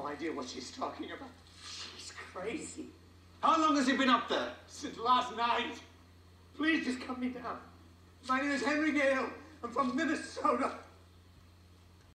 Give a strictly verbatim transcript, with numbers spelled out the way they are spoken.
idea what she's talking about. She's crazy. How long has he been up there? Since last night. Please just cut me down. My name is Henry Gale. I'm from Minnesota.